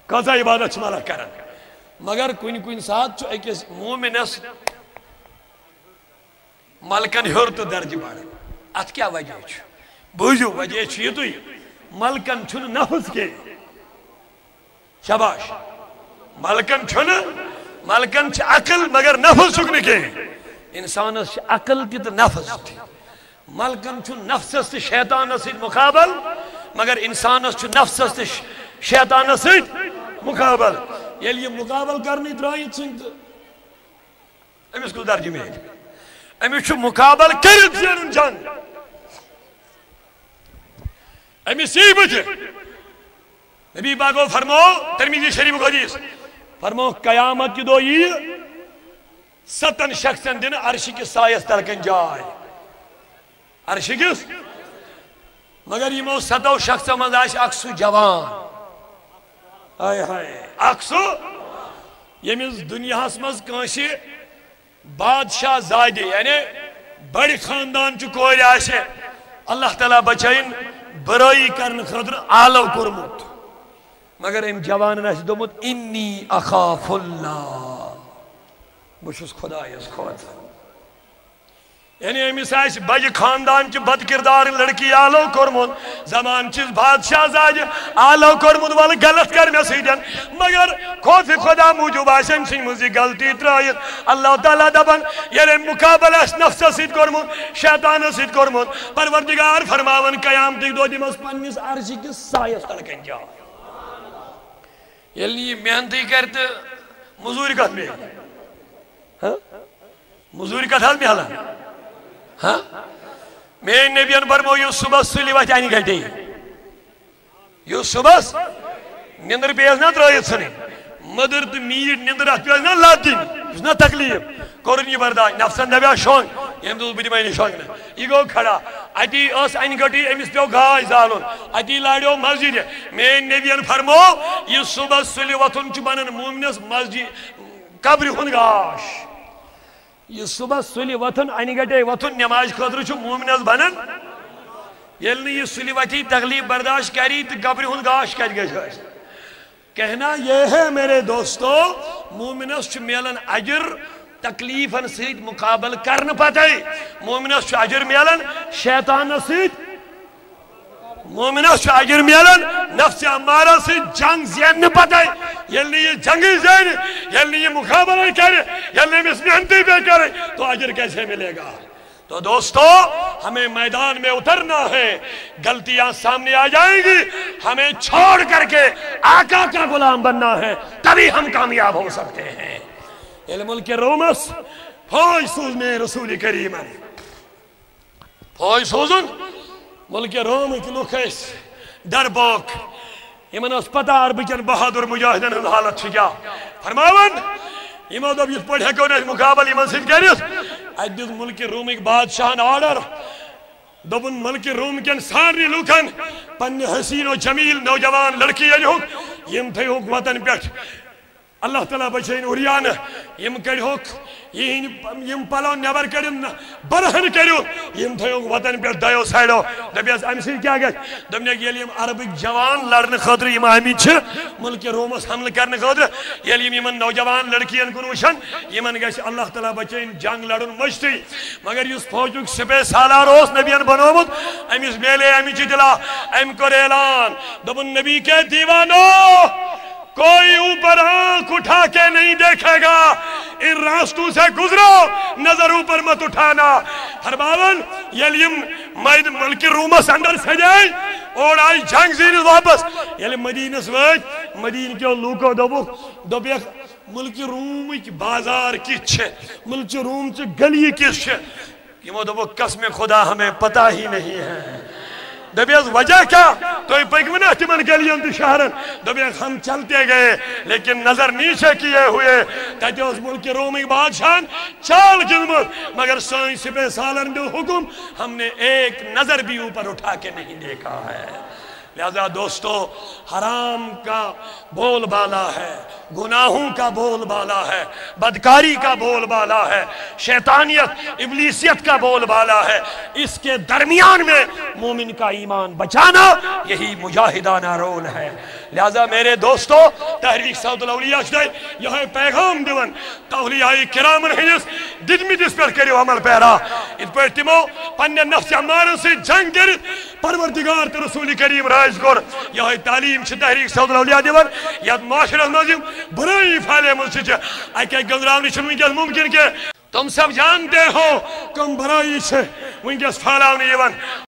کسا عبادت ملک کرن مگر کن سات اکس مومنس ملکن ہور تو درج بڑھ ات کیا وجہ بوزو وجہ یہ تھی ملکن چھن نفس کے شاباش ملکن چھ عقل مگر نفس چھن کے انسانس چھ عقل کی تو نفس ملکن چھن نفسس تی شیطانس سید مقابل مگر انسانس چھ نفسس تی شیطانس سید مقابل یلی مقابل کرنی درائیت سنگ امیس کو درجی میں امیس چھو مقابل کرت زینن جنگ امیس سی بچے نبی باگو فرمو ترمیزی شریف کو حدیث فرمو قیامت کی دو یہ 7 شخصن دن عرشی کی سایس تلکن جائے عرشی کس مگر یہ 7 شخص منداش اکسو جوان آئے ہائے اکسو یمیز دنیا اسمز کانشی بادشاہ زائدی یعنی بڑی خاندان چو کوئی آشے اللہ تعالیٰ بچائن برائی کرن خدر آلو کرمت مگر ام جوان ناش دومت انی اخاف اللہ بشس خدا یس خود یعنی امیس آش بج خاندان چھ بد کردار لڑکی آلو کرمون زمان چیز بادشاہ زاج آلو کرمون والا غلط کر میں سیدن مگر خوف خدا موجود آشن سن مزی غلطی ترائیت اللہ تعالیٰ دبن یعنی مقابلہ نفس سید کرمون شیطان سید کرمون پروردگار فرماون قیامت دو دیمس پنیس عرشی کی سایس تلکن جا یعنی محنتی کرتے مزوری کت میں مزوری کت حال میں حالا میں نبی انبر مو یو صبح سلی وقت آنی گھٹے یو صبح نندر پیز نہ ترائیت سنے مدر تو میٹ نندر ات پیز نہ لاتین اس نہ تکلیف کرنی برداشت نفسن دبیا شونگ یم دو بدی میں شونگ نہ یہ گو کھڑا اتی اس آنی گھٹی امس پیو گاش زالون اتی لاڑیو مسجد میں نبی ان فرمو یہ صبح سلی وقتن چھ بنن مومنس مسجد قبر ہن گاش یہ صبح سلی وطن آنی گٹے وطن نماز خطر چھو مومنز بنن یلنی یہ سلی وطی تغلیب برداشت کری تو قبر ہن گاش کر گئے کہنا یہ ہے میرے دوستو مومنز چھو میلن عجر تکلیفن سید مقابل کرن پاتے مومنز چھو عجر میلن شیطان سید مومنز چھو عجر میلن نفس امارہ سے جنگ زین پاتے یلنی یہ جنگی زین یلنی یہ مقابلہ کرے یلنی اس محنتی پہ کرے تو عجر کیسے ملے گا تو دوستو ہمیں میدان میں اترنا ہے غلطیاں سامنے آ جائیں گی ہمیں چھوڑ کر کے آقا کا غلام بننا ہے تبھی ہم کامیاب ہو سکتے ہیں ملک رومس فوج سوزنے رسول کریم فوج سوزن ملک روم کی لکھس دربوک یمن اس پتہ عربکن بہادر مجاہدن ہن حالت چھجا فرماون یمن دب یہ پڑھ ہکو نہ مقابل یمن سید کریس ادیس ملک روم ایک بادشاہن آرڈر دبن ملک روم کن ساری لوکن پن حسین و جمیل نوجوان لڑکی ہوک یم تھے ہوک وطن پیٹھ اللہ تعالیٰ بچین اوریان یم کڑی ہوک یم پلو نیبر کڑن برہن کریو یم تھے ہوک وطن پیٹھ دیو سائیڈو دبیس امسی کیا گئے دبنے کہ یم عربک جوان لڑن خطر یم آمی چھ ملک رومس حمل کرنے خطر یمن نوجوان لڑکین کنوشن یمن گئے اللہ تعالیٰ بچین جنگ لڑن مجھتی مگر یس فوجک سپہ سالار اوس نبیان بنومت امیس میلے امی چی دلا ام کر اعلان دبن نبی کے دیوانو کوئی اوپر آنکھ اٹھا کے نہیں دیکھے گا ان راستوں سے گزرو نظر اوپر مت اٹھانا فرماون یلیم ملک رومس اندر سے جائے اور آئی جنگ زین واپس یلیم مدینہ سوچ مدینہ کے لوگوں دوبیخ ملک روم کی بازار کس چھے ملک روم سے گلی کس چھے یہ وہ قسم خدا ہمیں پتہ ہی نہیں ہے دبیز وجہ کیا تو یہ پیغمنہ تمن گلیوں تی شہرن دبیز ہم چلتے گئے لیکن نظر نیچے کیے ہوئے تاکہ اس ملک رومی بادشاہن چال گلمت مگر سائن سپہ سالن دو حکم ہم نے ایک نظر بھی اوپر اٹھا کے نہیں دیکھا ہے لہذا دوستو حرام کا بول بالا ہے، گناہوں کا بول بالا ہے، بدکاری کا بول بالا ہے، شیطانیت ابلیسیت کا بول بالا ہے، اس کے درمیان میں مومن کا ایمان بچانا یہی مجاہدانہ رول ہے۔ لہذا میرے دوستو تحریک صوت الاولیاء چھتے یہ پیغام دیون اولیاء کرامن ہنس ددمتس پر کریو عمل پیرا ات پر تمو پنن نفس امارن سے جنگ کرت پروردگار تو رسول کریم رائز کور یہ تعلیم چھ تحریک صوت الاولیاء دیون یاد معاشرہ نظم برائی پھیلے مجھ اکے گزراونی چھن ونکس ممکن کہ تم سب جانتے ہو کم برائی چھ ونکس پھیلاونی یون